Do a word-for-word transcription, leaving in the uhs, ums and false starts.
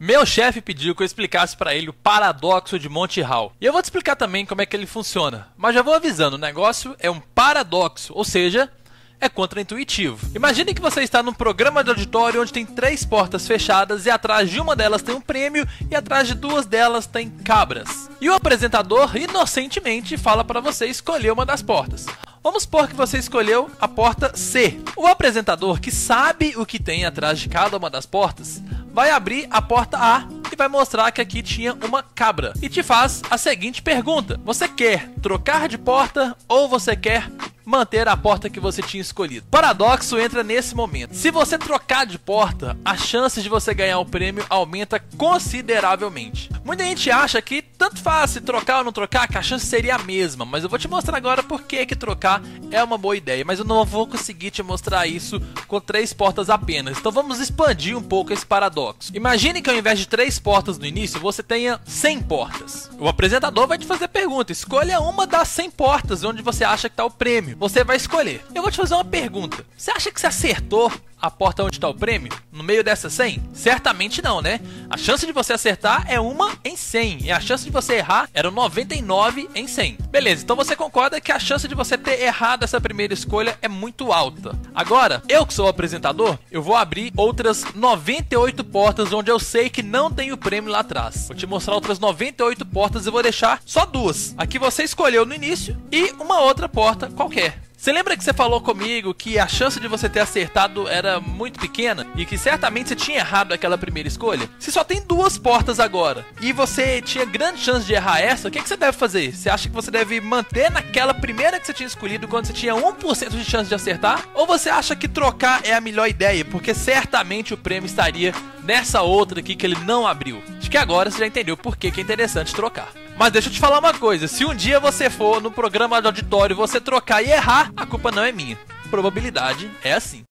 Meu chefe pediu que eu explicasse pra ele o paradoxo de Monty Hall. E eu vou te explicar também como é que ele funciona. Mas já vou avisando, o negócio é um paradoxo, ou seja, é contraintuitivo. Imagine que você está num programa de auditório onde tem três portas fechadas e atrás de uma delas tem um prêmio e atrás de duas delas tem cabras. E o apresentador inocentemente fala para você escolher uma das portas. Vamos supor que você escolheu a porta C. O apresentador, que sabe o que tem atrás de cada uma das portas, vai abrir a porta A e vai mostrar que aqui tinha uma cabra. E te faz a seguinte pergunta: você quer trocar de porta ou você quer manter a porta que você tinha escolhido? O paradoxo entra nesse momento. Se você trocar de porta, a chance de você ganhar o prêmio aumenta consideravelmente. Muita gente acha que tanto faz se trocar ou não trocar, que a chance seria a mesma. Mas eu vou te mostrar agora por que que trocar é uma boa ideia. Mas eu não vou conseguir te mostrar isso com três portas apenas. Então vamos expandir um pouco esse paradoxo. Imagine que ao invés de três portas no início, você tenha cem portas. O apresentador vai te fazer a pergunta: escolha uma das cem portas onde você acha que está o prêmio. Você vai escolher. Eu vou te fazer uma pergunta: você acha que você acertou a porta onde está o prêmio no meio dessas cem? Certamente não, né? A chance de você acertar é uma em cem e a chance de você errar era noventa e nove em cem. Beleza, então você concorda que a chance de você ter errado essa primeira escolha é muito alta. Agora, eu que sou o apresentador, eu vou abrir outras noventa e oito portas onde eu sei que não tem o prêmio lá atrás. Vou te mostrar outras noventa e oito portas e vou deixar só duas. Aqui você escolheu no início e uma outra porta qualquer. Você lembra que você falou comigo que a chance de você ter acertado era muito pequena e que certamente você tinha errado aquela primeira escolha? Se só tem duas portas agora e você tinha grande chance de errar essa, o que, que você deve fazer? Você acha que você deve manter naquela primeira que você tinha escolhido quando você tinha um por cento de chance de acertar? Ou você acha que trocar é a melhor ideia, porque certamente o prêmio estaria nessa outra aqui que ele não abriu? Acho que agora você já entendeu por que que é interessante trocar. Mas deixa eu te falar uma coisa: se um dia você for no programa de auditório, você trocar e errar, a culpa não é minha. Probabilidade é assim.